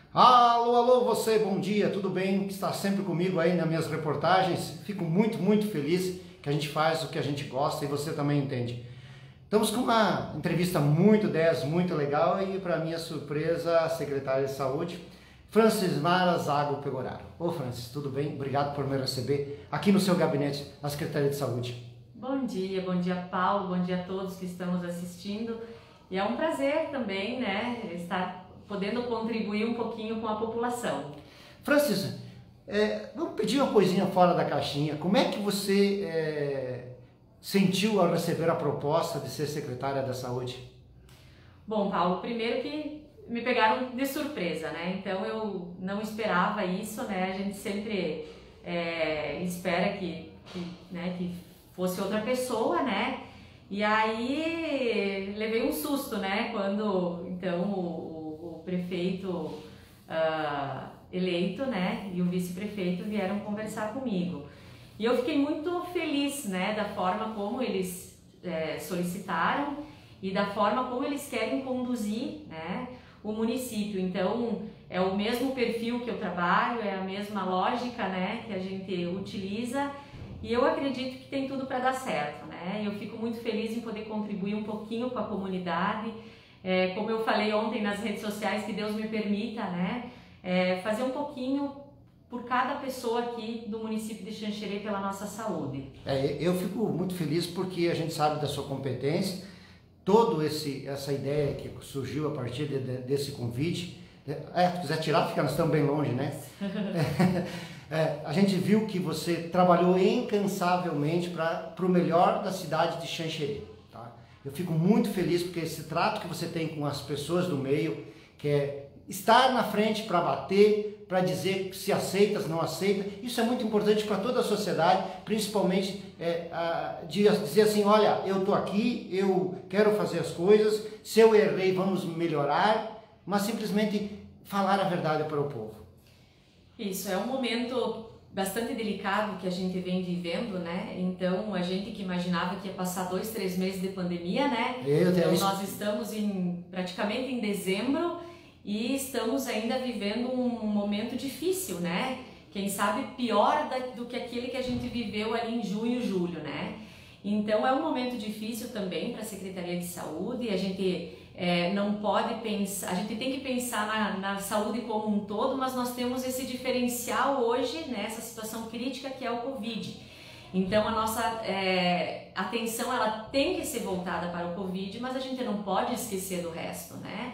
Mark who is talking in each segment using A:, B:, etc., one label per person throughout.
A: Alô, alô, você, bom dia, tudo bem? Que está sempre comigo aí nas minhas reportagens. Fico muito feliz que a gente faz o que a gente gosta e você também entende. Estamos com uma entrevista muito muito legal e, para minha surpresa, a secretária de Saúde, Francis Mara Zago Pegoraro. Ô Francis, tudo bem? Obrigado por me receber aqui no seu gabinete, na Secretaria de Saúde.
B: Bom dia Paulo, bom dia a todos que estamos assistindo. E é um prazer também, né, estar podendo contribuir um pouquinho com a população.
A: Francis, vamos pedir uma coisinha fora da caixinha. Como é que você sentiu ao receber a proposta de ser secretária da Saúde?
B: Bom, Paulo, primeiro que me pegaram de surpresa, né? Então eu não esperava isso, né? A gente sempre espera que fosse outra pessoa, né? E aí levei um susto, né? Quando então o prefeito eleito, né? E o vice-prefeito vieram conversar comigo. E eu fiquei muito feliz, né? Da forma como eles solicitaram e da forma como eles querem conduzir, né? O município. Então é o mesmo perfil que eu trabalho, é a mesma lógica, né? Que a gente utiliza. E eu acredito que tem tudo para dar certo, né? Eu fico muito feliz em poder contribuir um pouquinho com a comunidade. Como eu falei ontem nas redes sociais, que Deus me permita, né? Fazer um pouquinho por cada pessoa aqui do município de Xanxerê pela nossa saúde.
A: Eu fico muito feliz porque a gente sabe da sua competência, toda essa ideia que surgiu a partir desse convite. Se quiser tirar, nós estamos bem longe, né? A gente viu que você trabalhou incansavelmente para o melhor da cidade de Xanxerê, tá? Eu fico muito feliz porque esse trato que você tem com as pessoas do meio, que é estar na frente para bater, para dizer se aceita, se não aceita, isso é muito importante para toda a sociedade, principalmente dizer assim, olha, eu estou aqui, eu quero fazer as coisas, se eu errei vamos melhorar, mas simplesmente falar a verdade para o povo.
B: Isso, é um momento bastante delicado que a gente vem vivendo, né? Então, a gente que imaginava que ia passar 2, 3 meses de pandemia, né? Então, nós estamos praticamente em dezembro e estamos ainda vivendo um momento difícil, né? Quem sabe pior do que aquele que a gente viveu ali em junho, julho, né? Então, é um momento difícil também para a Secretaria de Saúde. A gente não pode pensar, a gente tem que pensar na saúde como um todo, mas nós temos esse diferencial hoje, né, essa situação crítica que é o Covid. Então a nossa atenção ela tem que ser voltada para o Covid, mas a gente não pode esquecer do resto, né?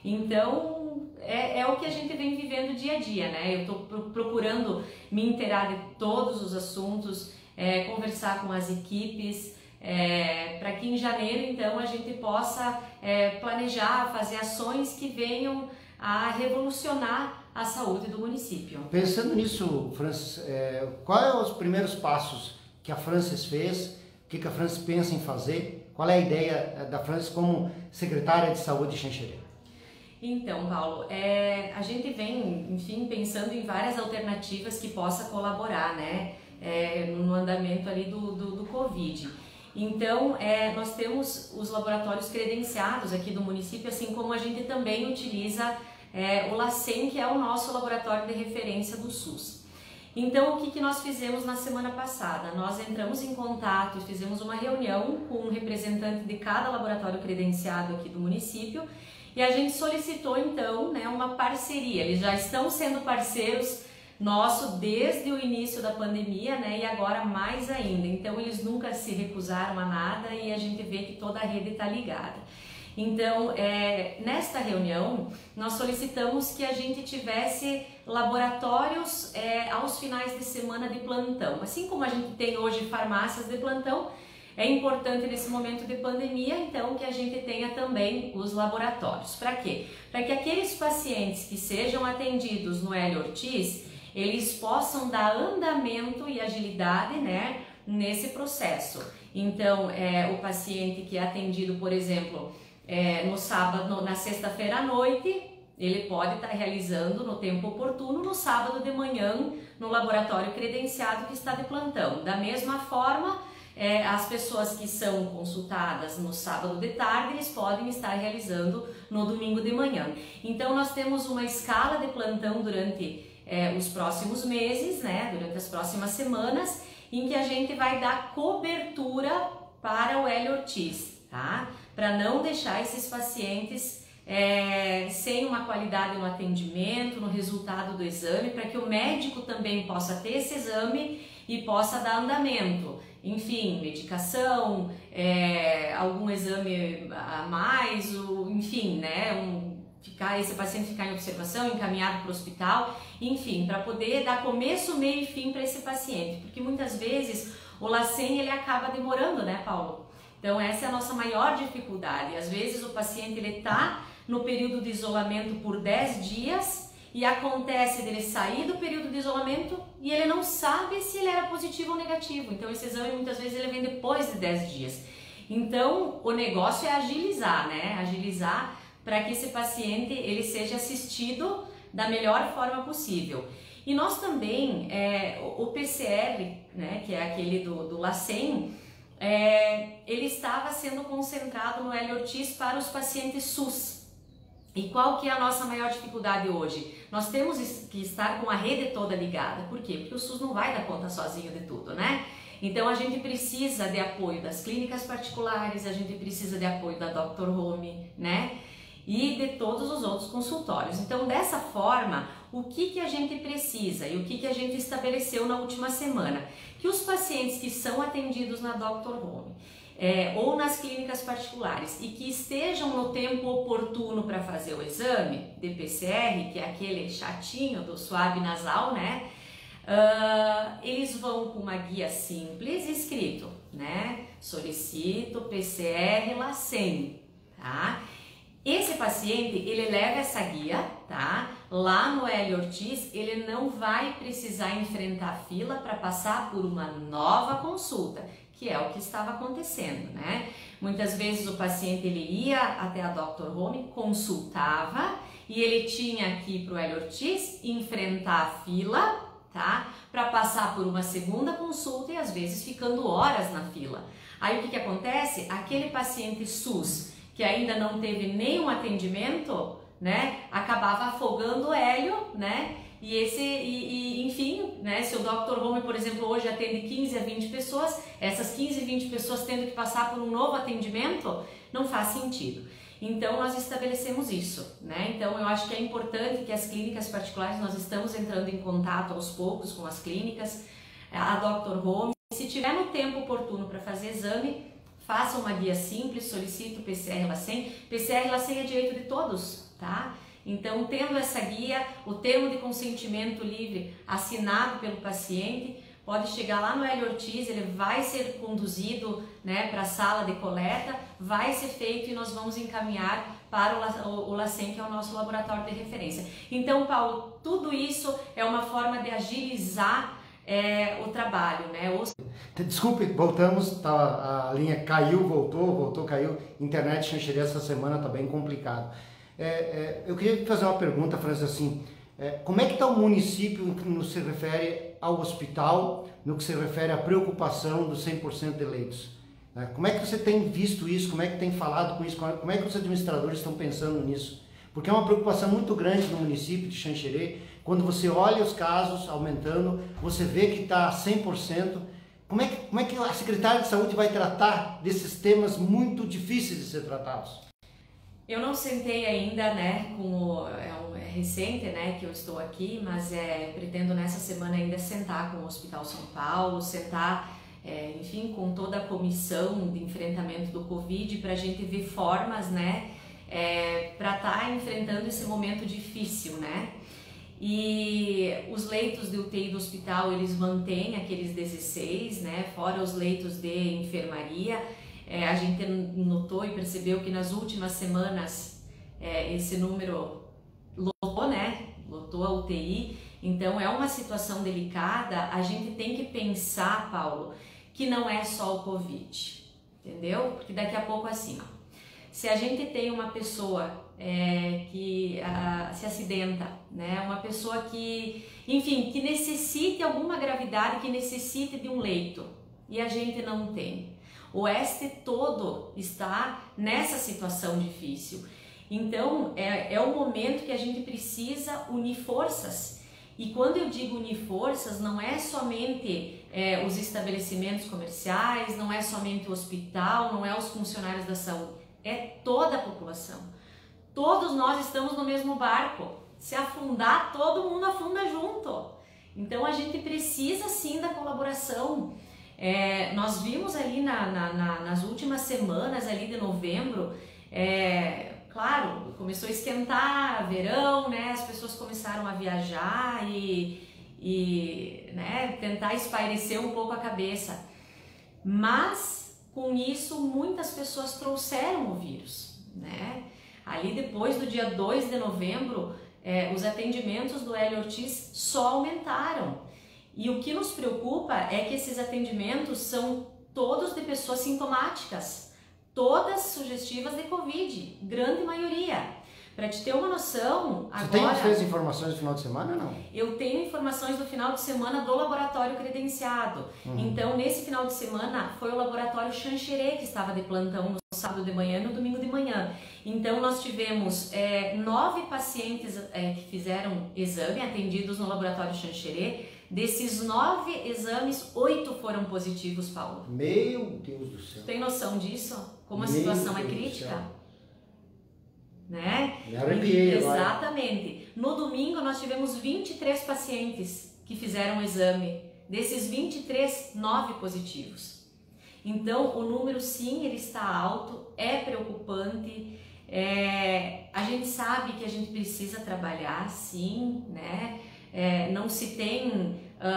B: Então é o que a gente vem vivendo dia a dia, né? Eu estou procurando me inteirar de todos os assuntos, conversar com as equipes, para que em janeiro então a gente possa planejar, fazer ações que venham a revolucionar a saúde do município.
A: Pensando nisso, Francis, quais são os primeiros passos que a Francis fez, o que a Francis pensa em fazer, qual é a ideia da Francis como secretária de saúde de Xanxerê?
B: Então, Paulo, a gente vem, enfim, pensando em várias alternativas que possa colaborar, né, no andamento ali do Covid. Então, nós temos os laboratórios credenciados aqui do município, assim como a gente também utiliza o LACEN, que é o nosso laboratório de referência do SUS. Então, o que nós fizemos na semana passada? Nós entramos em contato e fizemos uma reunião com um representante de cada laboratório credenciado aqui do município e a gente solicitou, então, né, uma parceria. Eles já estão sendo parceiros nosso desde o início da pandemia, né, e agora mais ainda. Então eles nunca se recusaram a nada e a gente vê que toda a rede está ligada. Então nesta reunião nós solicitamos que a gente tivesse laboratórios aos finais de semana de plantão. Assim como a gente tem hoje farmácias de plantão, é importante nesse momento de pandemia, então, que a gente tenha também os laboratórios. Para quê? Para que aqueles pacientes que sejam atendidos no Hélio Ortiz, eles possam dar andamento e agilidade, né, nesse processo. Então, o paciente que é atendido, por exemplo, no sábado, na sexta-feira à noite, ele pode estar realizando no tempo oportuno, no sábado de manhã, no laboratório credenciado que está de plantão. Da mesma forma, as pessoas que são consultadas no sábado de tarde, eles podem estar realizando no domingo de manhã. Então nós temos uma escala de plantão durante os próximos meses, né, durante as próximas semanas, em que a gente vai dar cobertura para o Hélio Ortiz, tá? Para não deixar esses pacientes sem uma qualidade no atendimento, no resultado do exame, para que o médico também possa ter esse exame e possa dar andamento. Enfim, medicação, algum exame a mais, enfim, né? Esse paciente ficar em observação, encaminhado para o hospital, enfim, para poder dar começo, meio e fim para esse paciente, porque muitas vezes o LACEN ele acaba demorando, né, Paulo? Então essa é a nossa maior dificuldade. Às vezes o paciente ele está no período de isolamento por 10 dias e acontece dele sair do período de isolamento e ele não sabe se ele era positivo ou negativo. Então esse exame muitas vezes ele vem depois de 10 dias. Então o negócio é agilizar, né? Agilizar para que esse paciente ele seja assistido da melhor forma possível. E nós também, o PCR, né, que é aquele do LACEN, ele estava sendo concentrado no Hélio Ortiz para os pacientes SUS. E qual que é a nossa maior dificuldade hoje? Nós temos que estar com a rede toda ligada. Por quê? Porque o SUS não vai dar conta sozinho de tudo, né? Então a gente precisa de apoio das clínicas particulares, a gente precisa de apoio da Dr. Home, né? E de todos os outros consultórios. Então, dessa forma, o que a gente precisa e o que a gente estabeleceu na última semana? Que os pacientes que são atendidos na Dr. Home ou nas clínicas particulares e que estejam no tempo oportuno para fazer o exame de PCR, que é aquele chatinho do suave nasal, né? Eles vão com uma guia simples escrito, né? Solicito PCR LACEN, tá? Esse paciente, ele leva essa guia, tá? Lá no Hélio Ortiz, ele não vai precisar enfrentar fila para passar por uma nova consulta, que é o que estava acontecendo, né? Muitas vezes o paciente, ele ia até a Dr. Home, consultava e ele tinha que ir para o Hélio Ortiz, enfrentar a fila, tá? Para passar por uma segunda consulta e às vezes ficando horas na fila. Aí o que acontece? Aquele paciente SUS que ainda não teve nenhum atendimento, né, acabava afogando o Hélio, né, enfim, né, se o Dr. Home, por exemplo, hoje atende 15 a 20 pessoas, essas 15 a 20 pessoas tendo que passar por um novo atendimento, não faz sentido. Então, nós estabelecemos isso, né, então eu acho que é importante que as clínicas particulares, nós estamos entrando em contato aos poucos com as clínicas, a Dr. Home, se tiver no tempo oportuno para fazer exame, faça uma guia simples, solicite o PCR LACEN. PCR LACEN é direito de todos, tá? Então, tendo essa guia, o termo de consentimento livre assinado pelo paciente, pode chegar lá no Hélio Ortiz, ele vai ser conduzido, né, para a sala de coleta, vai ser feito e nós vamos encaminhar para o LACEN, que é o nosso laboratório de referência. Então, Paulo, tudo isso é uma forma de agilizar o trabalho, né?
A: Desculpe, voltamos, a linha caiu, voltou, caiu. Internet Xanxerê essa semana está bem complicado. Eu queria fazer uma pergunta, Francis, assim, como é que está o município no que se refere ao hospital, no que se refere à preocupação dos 100% de leitos? Como é que você tem visto isso? Como é que tem falado com isso? Como é que os administradores estão pensando nisso? Porque é uma preocupação muito grande no município de Xanxerê. Quando você olha os casos aumentando, você vê que está 100%. Como é que a secretária de saúde vai tratar desses temas muito difíceis de ser tratados?
B: Eu não sentei ainda, né, é recente, né, que eu estou aqui, mas pretendo nessa semana ainda sentar com o Hospital São Paulo, sentar, enfim, com toda a comissão de enfrentamento do Covid para a gente ver formas, né, para estar enfrentando esse momento difícil, né. E os leitos de UTI do hospital, eles mantêm aqueles 16, né, fora os leitos de enfermaria. A gente notou e percebeu que nas últimas semanas esse número lotou, né, lotou a UTI. Então é uma situação delicada. A gente tem que pensar, Paulo, que não é só o Covid, entendeu? Porque daqui a pouco assim, ó, se a gente tem uma pessoa que se acidenta, né? Uma pessoa que, enfim, que necessite alguma gravidade, que necessite de um leito, e a gente não tem. O Oeste todo está nessa situação difícil. Então, é o momento que a gente precisa unir forças. E quando eu digo unir forças, não é somente os estabelecimentos comerciais, não é somente o hospital, não é os funcionários da saúde, é toda a população. Todos nós estamos no mesmo barco. Se afundar, todo mundo afunda junto. Então, a gente precisa sim da colaboração. Nós vimos ali nas últimas semanas ali de novembro, claro, começou a esquentar, verão, né? As pessoas começaram a viajar e né, tentar espairecer um pouco a cabeça. Mas com isso muitas pessoas trouxeram o vírus, né? Ali depois do dia 2 de novembro, os atendimentos do Hélio Ortiz só aumentaram. E o que nos preocupa é que esses atendimentos são todos de pessoas sintomáticas, todas sugestivas de Covid, grande maioria. Para te ter uma noção, agora...
A: Você fez informações do final de semana ou não?
B: Eu tenho informações do final de semana do laboratório credenciado. Então, nesse final de semana, foi o laboratório Xanxerê que estava de plantão no sábado de manhã e no domingo de manhã. Então, nós tivemos 9 pacientes que fizeram exame, atendidos no laboratório Xanxerê. Desses 9 exames, 8 foram positivos, Paulo.
A: Meu Deus do céu.
B: Tem noção disso? Como a situação é crítica? Né?
A: Me arrepiei,
B: exatamente. No domingo nós tivemos 23 pacientes que fizeram o exame. Desses 23, 9 positivos. Então o número sim, ele está alto, é preocupante. A gente sabe que a gente precisa trabalhar sim, né? Não se tem,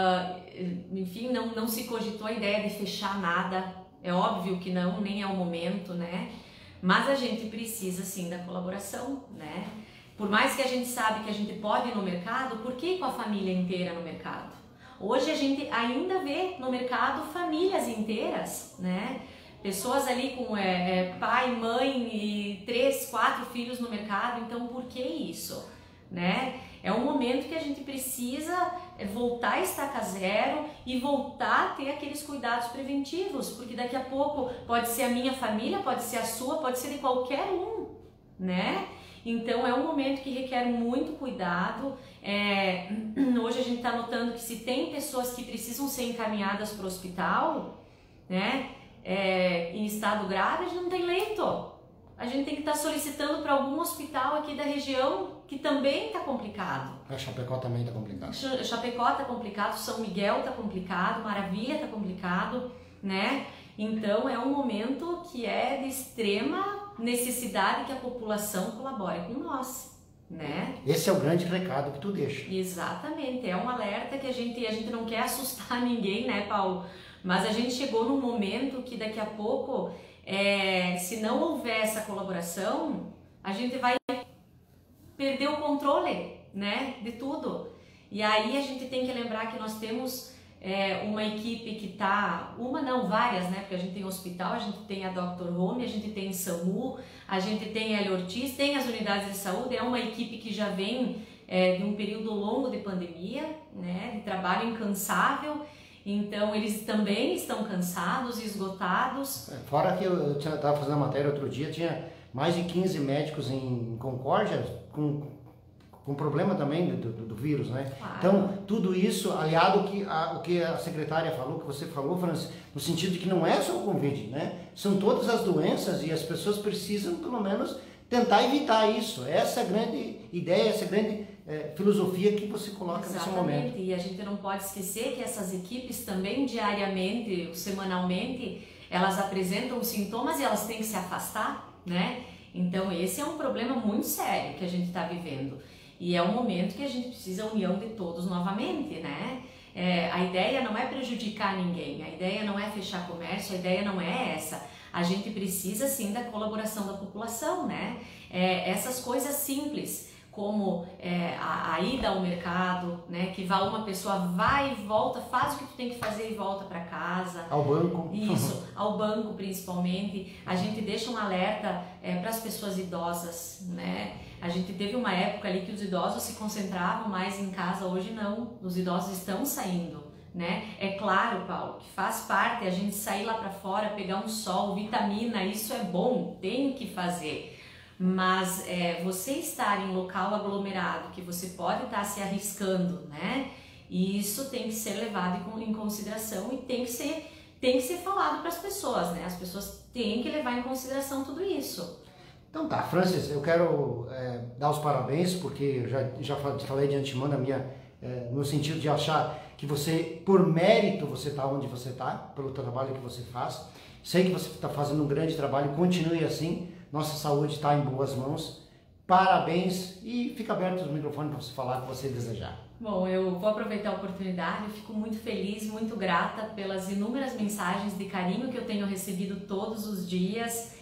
B: enfim, não se cogitou a ideia de fechar nada. É óbvio que não, nem é o momento, né? Mas a gente precisa sim da colaboração, né? Por mais que a gente sabe que a gente pode ir no mercado, por que ir com a família inteira no mercado? Hoje a gente ainda vê no mercado famílias inteiras, né? Pessoas ali com pai, mãe e 3, 4 filhos no mercado, então por que isso, né? É um momento que a gente precisa voltar a estaca zero e voltar a ter aqueles cuidados preventivos, porque daqui a pouco pode ser a minha família, pode ser a sua, pode ser de qualquer um, né? Então é um momento que requer muito cuidado. Hoje a gente está notando que se tem pessoas que precisam ser encaminhadas para o hospital, né? Em estado grave, a gente não tem leito. A gente tem que estar solicitando para algum hospital aqui da região que também está complicado.
A: A Chapecó também está complicado.
B: Chapecó está complicado, São Miguel está complicado, Maravilha está complicado, né? Então é um momento que é de extrema necessidade que a população colabore com nós, né?
A: Esse é o grande recado que tu deixa.
B: Exatamente, é um alerta que a gente não quer assustar ninguém, né, Paulo? Mas a gente chegou num momento que daqui a pouco, se não houver essa colaboração, a gente vai perder o controle, né, de tudo. E aí a gente tem que lembrar que nós temos uma equipe que tá, várias, né, porque a gente tem hospital, a gente tem a Dr. Home, a gente tem SAMU, a gente tem a Hélio Ortiz, tem as unidades de saúde, é uma equipe que já vem de um período longo de pandemia, né, de trabalho incansável. Então eles também estão cansados e esgotados.
A: Fora que eu estava fazendo uma matéria outro dia, tinha mais de 15 médicos em Concórdia com problema também do vírus, né? Claro. Então tudo isso aliado ao que a secretária falou, que você falou, Francis, no sentido de que não é só o Covid, né? São todas as doenças e as pessoas precisam pelo menos tentar evitar isso. Essa é a grande ideia, essa é a grande filosofia que você coloca nesse momento.
B: E a gente não pode esquecer que essas equipes também diariamente, semanalmente, elas apresentam sintomas e elas têm que se afastar, né? Então esse é um problema muito sério que a gente está vivendo. E é um momento que a gente precisa da união de todos novamente, né? A ideia não é prejudicar ninguém, a ideia não é fechar comércio, a ideia não é essa. A gente precisa sim da colaboração da população, né? Essas coisas simples, como a ida ao mercado, né? Que uma pessoa vai e volta, faz o que tu tem que fazer e volta para casa.
A: Ao banco.
B: Isso, ao banco principalmente. A gente deixa um alerta para as pessoas idosas, né? A gente teve uma época ali que os idosos se concentravam mais em casa, hoje não. Os idosos estão saindo, né? É claro, Paulo, que faz parte a gente sair lá para fora, pegar um sol, vitamina, isso é bom, tem que fazer. Mas você estar em local aglomerado, que você pode estar se arriscando, né? E isso tem que ser levado em consideração e tem que ser falado para as pessoas, né? As pessoas têm que levar em consideração tudo isso.
A: Então tá, Francis, eu quero dar os parabéns, porque eu já falei de antemão no sentido de achar que você, por mérito, você está onde você está, pelo trabalho que você faz. Sei que você está fazendo um grande trabalho, continue assim, nossa saúde está em boas mãos. Parabéns e fica aberto os microfones para você falar o que você desejar.
B: Bom, eu vou aproveitar a oportunidade, eu fico muito feliz, muito grata pelas inúmeras mensagens de carinho que eu tenho recebido todos os dias.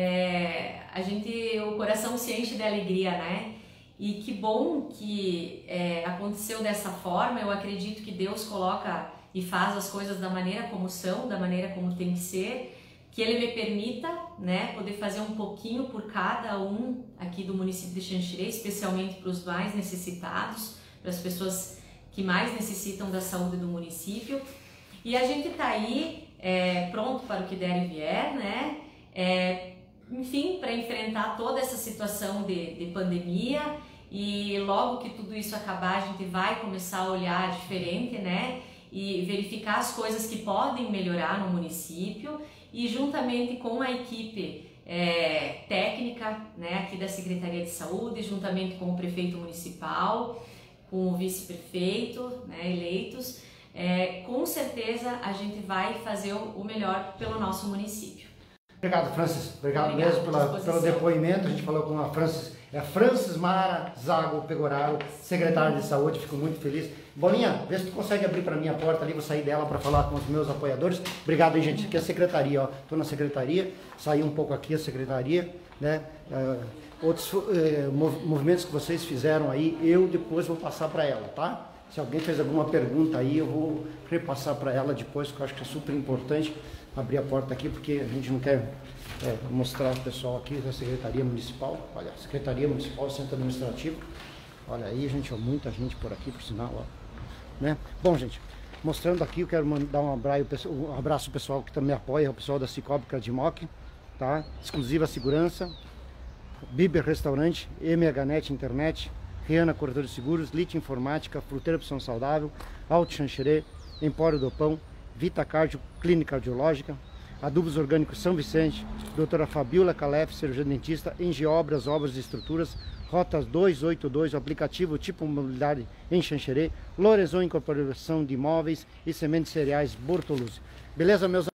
B: O coração se enche de alegria, né? E que bom que aconteceu dessa forma. Eu acredito que Deus coloca e faz as coisas da maneira como são, da maneira como tem que ser, que Ele me permita, né, poder fazer um pouquinho por cada um aqui do município de Xanxerê, especialmente para os mais necessitados, para as pessoas que mais necessitam da saúde do município. E a gente está aí pronto para o que der e vier, né? Enfim, para enfrentar toda essa situação de pandemia, e logo que tudo isso acabar, a gente vai começar a olhar diferente, né? E verificar as coisas que podem melhorar no município, e juntamente com a equipe técnica, né, aqui da Secretaria de Saúde, juntamente com o prefeito municipal, com o vice-prefeito, né, eleitos, com certeza a gente vai fazer o melhor pelo nosso município.
A: Obrigado, Francis. Obrigado mesmo pelo depoimento. A gente falou com a Francis Mara Zago Pegoraro, secretária de Saúde. Fico muito feliz. Bolinha, vê se tu consegue abrir para mim a porta ali, vou sair dela para falar com os meus apoiadores. Obrigado aí, gente. Aqui é a secretaria, ó. Estou na secretaria, saí um pouco aqui a secretaria, né? Outros movimentos que vocês fizeram aí, eu depois vou passar para ela, tá? Se alguém fez alguma pergunta aí, eu vou repassar para ela depois, que eu acho que é super importante abrir a porta aqui, porque a gente não quer mostrar o pessoal aqui da Secretaria Municipal. Olha, Secretaria Municipal, Centro Administrativo. Olha aí, gente, ó, muita gente por aqui, por sinal, ó, né? Bom, gente, mostrando aqui, eu quero mandar um abraço ao pessoal que também apoia, o pessoal da Cicobi Cardimoc, tá? Exclusiva Segurança, Biber Restaurante, MHNet Internet, Riana Corretor de Seguros, Lite Informática, Fruteira Opção Saudável, Alto Xanxerê, Empório do Pão, Vita Cardio, Clínica Cardiológica, Adubos Orgânicos São Vicente, doutora Fabiola Calef, cirurgia dentista, Engiobras, Obras e Estruturas, Rotas 282, o aplicativo Tipo Mobilidade em Xanxerê, Lorenzon Incorporação de Imóveis e Sementes Cereais Bortoluzzi. Beleza, meus